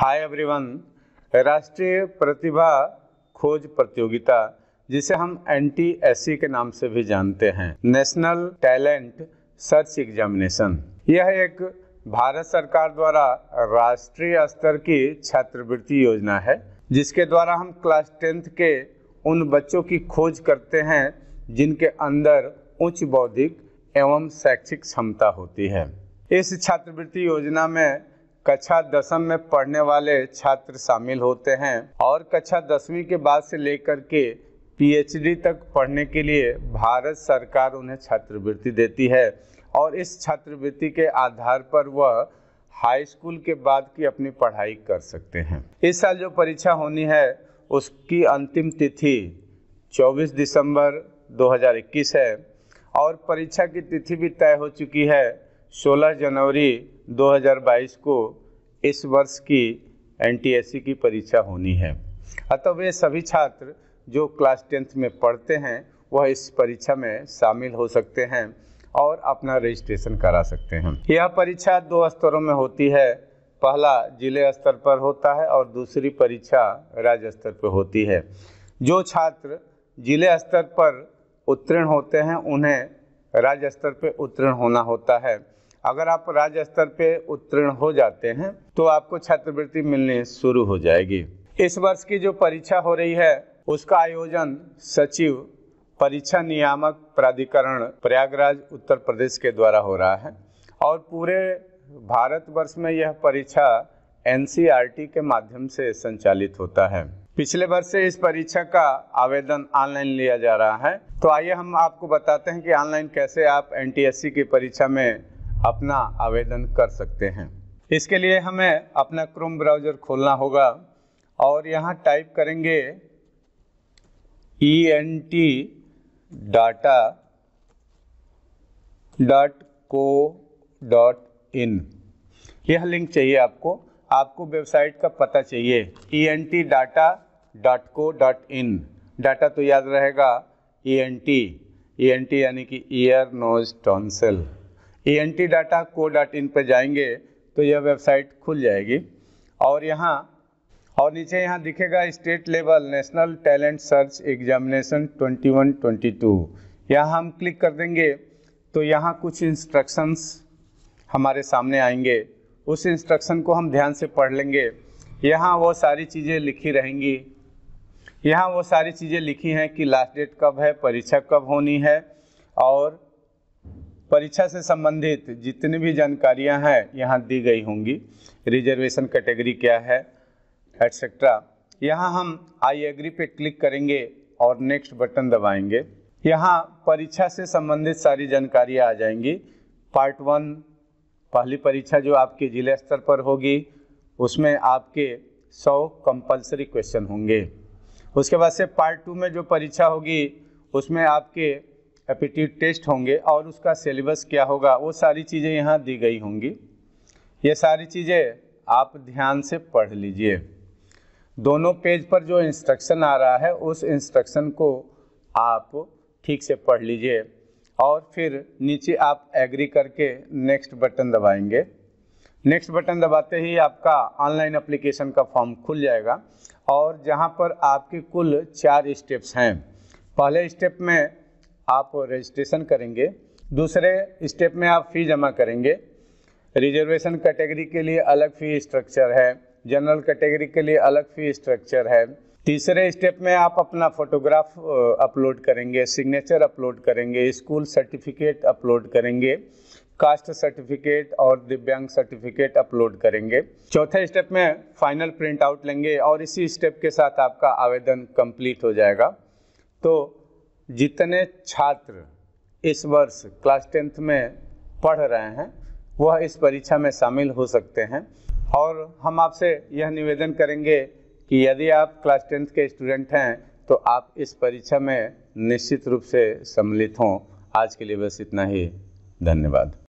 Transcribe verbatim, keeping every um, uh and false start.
Hi everyone. राष्ट्रीय प्रतिभा खोज प्रतियोगिता, जिसे हम एन टी एस सी के नाम से भी जानते हैं, नेशनल टैलेंट सर्च एग्जामिनेशन, यह एक भारत सरकार द्वारा राष्ट्रीय स्तर की छात्रवृत्ति योजना है, जिसके द्वारा हम क्लास टेंथ के उन बच्चों की खोज करते हैं जिनके अंदर उच्च बौद्धिक एवं शैक्षिक क्षमता होती है। इस छात्रवृत्ति योजना में कक्षा दसवीं में पढ़ने वाले छात्र शामिल होते हैं और कक्षा दसवीं के बाद से लेकर के पी एच डी तक पढ़ने के लिए भारत सरकार उन्हें छात्रवृत्ति देती है और इस छात्रवृत्ति के आधार पर वह हाई स्कूल के बाद की अपनी पढ़ाई कर सकते हैं। इस साल जो परीक्षा होनी है उसकी अंतिम तिथि चौबीस दिसंबर दो हज़ार इक्कीस है और परीक्षा की तिथि भी तय हो चुकी है। सोलह जनवरी दो हज़ार बाईस को इस वर्ष की एन टी एस सी की परीक्षा होनी है। अतः वे सभी छात्र जो क्लास टेंथ में पढ़ते हैं वह इस परीक्षा में शामिल हो सकते हैं और अपना रजिस्ट्रेशन करा सकते हैं। यह परीक्षा दो स्तरों में होती है। पहला जिले स्तर पर होता है और दूसरी परीक्षा राज्य स्तर पर होती है। जो छात्र जिले स्तर पर उत्तीर्ण होते हैं उन्हें राज्य स्तर पर उत्तीर्ण होना होता है। अगर आप राज्य स्तर पे उत्तीर्ण हो जाते हैं तो आपको छात्रवृत्ति मिलनी शुरू हो जाएगी। इस वर्ष की जो परीक्षा हो रही है उसका आयोजन सचिव परीक्षा नियामक प्राधिकरण प्रयागराज उत्तर प्रदेश के द्वारा हो रहा है और पूरे भारतवर्ष में यह परीक्षा N C E R T के माध्यम से संचालित होता है। पिछले वर्ष से इस परीक्षा का आवेदन ऑनलाइन लिया जा रहा है। तो आइए हम आपको बताते हैं कि ऑनलाइन कैसे आप एन टी एस सी की परीक्षा में अपना आवेदन कर सकते हैं। इसके लिए हमें अपना क्रोम ब्राउज़र खोलना होगा और यहाँ टाइप करेंगे E N T data dot co dot in. यह लिंक चाहिए आपको आपको वेबसाइट का पता चाहिए E N T data dot co dot in. Data तो याद रहेगा E N T E N T यानी कि ear nose tonsil. E N T data co dot in पर जाएंगे तो यह वेबसाइट खुल जाएगी और यहाँ और नीचे यहाँ दिखेगा state level national talent search examination twenty one twenty two. यहाँ हम क्लिक कर देंगे तो यहाँ कुछ इंस्ट्रक्शंस हमारे सामने आएंगे। उस इंस्ट्रक्शन को हम ध्यान से पढ़ लेंगे। यहाँ वो सारी चीज़ें लिखी रहेंगी। यहाँ वो सारी चीज़ें लिखी हैं कि लास्ट डेट कब है, परीक्षा कब होनी है और परीक्षा से संबंधित जितनी भी जानकारियां हैं यहाँ दी गई होंगी। रिजर्वेशन कैटेगरी क्या है एटसेट्रा। यहाँ हम आई एग्री पे क्लिक करेंगे और नेक्स्ट बटन दबाएंगे। यहाँ परीक्षा से संबंधित सारी जानकारियाँ आ जाएंगी। पार्ट वन पहली परीक्षा जो आपके जिले स्तर पर होगी उसमें आपके सौ कंपलसरी क्वेश्चन होंगे। उसके बाद से पार्ट टू में जो परीक्षा होगी उसमें आपके एप्टीट्यूड टेस्ट होंगे और उसका सिलेबस क्या होगा वो सारी चीज़ें यहाँ दी गई होंगी। ये सारी चीज़ें आप ध्यान से पढ़ लीजिए। दोनों पेज पर जो इंस्ट्रक्शन आ रहा है उस इंस्ट्रक्शन को आप ठीक से पढ़ लीजिए और फिर नीचे आप एग्री करके नेक्स्ट बटन दबाएंगे। नेक्स्ट बटन दबाते ही आपका ऑनलाइन एप्लीकेशन का फॉर्म खुल जाएगा और जहाँ पर आपके कुल चार स्टेप्स हैं। पहले स्टेप में आप रजिस्ट्रेशन करेंगे, दूसरे स्टेप में आप फ़ी जमा करेंगे। रिजर्वेशन कैटेगरी के लिए अलग फ़ी स्ट्रक्चर है, जनरल कैटेगरी के लिए अलग फ़ी स्ट्रक्चर है। तीसरे स्टेप में आप अपना फोटोग्राफ अपलोड करेंगे, सिग्नेचर अपलोड करेंगे, स्कूल सर्टिफिकेट अपलोड करेंगे, कास्ट सर्टिफिकेट और दिव्यांग सर्टिफिकेट अपलोड करेंगे। चौथे स्टेप में फाइनल प्रिंट आउट लेंगे और इसी स्टेप के साथ आपका आवेदन कंप्लीट हो जाएगा। तो जितने छात्र इस वर्ष क्लास टेंथ में पढ़ रहे हैं वह इस परीक्षा में शामिल हो सकते हैं और हम आपसे यह निवेदन करेंगे कि यदि आप क्लास टेंथ के स्टूडेंट हैं तो आप इस परीक्षा में निश्चित रूप से सम्मिलित हों। आज के लिए बस इतना ही। धन्यवाद।